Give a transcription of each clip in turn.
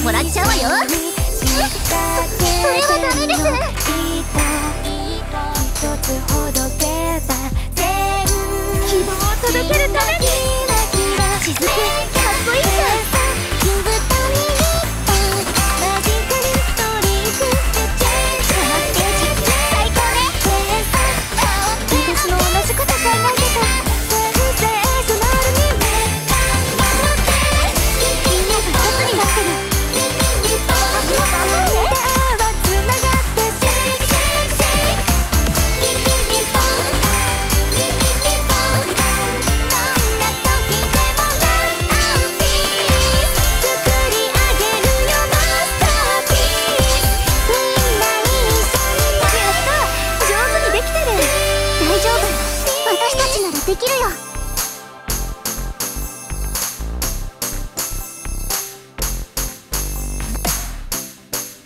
もらっちゃうわよ。それはダメです。希望を届けるために。雫、かっこいいじゃん。できるよ。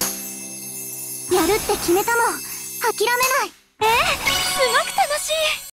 やるって決めたもん、諦めない。すごく楽しい。